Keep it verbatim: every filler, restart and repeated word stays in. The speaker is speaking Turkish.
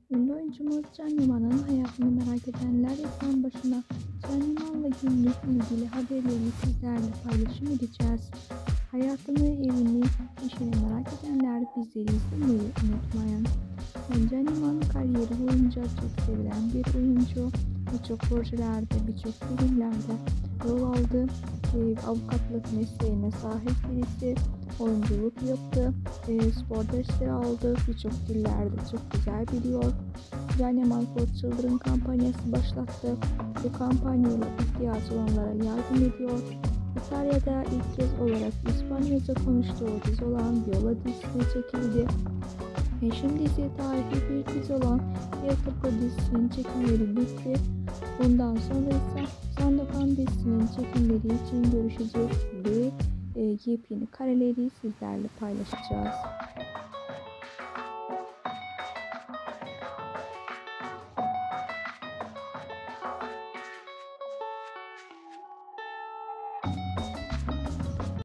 Ünlü oyuncumuz Can Yaman'ın hayatını merak edenler ekran başına. Can Yaman'la günlük ilgili haberleri sizlerle paylaşım edeceğiz. Hayatını, evini, işini merak edenler bizleri izlemeyi unutmayın. Can Yaman kariyeri boyunca çok sevilen bir oyuncu. Birçok projelerde, birçok filmlerde rol aldı. E, avukatlık mesleğine sahip birisi. Oyunculuk yaptı, e, spor dersleri aldı, birçok dillerde çok güzel biliyor. Can Yaman For Children kampanyası başlattı. Bu kampanyayla ihtiyacı olanlara yardım ediyor. İtalya'da ilk kez olarak İspanyolca konuştuğu dizi olan Viola dizisi çekildi. Eşim dizi tarihi bir dizi olan El Topo dizisinin çekimleri bitti. Bundan sonra ise Sandokan dizisinin çekimleri için görüşeceğiz ve e, yepyeni kareleri sizlerle paylaşacağız.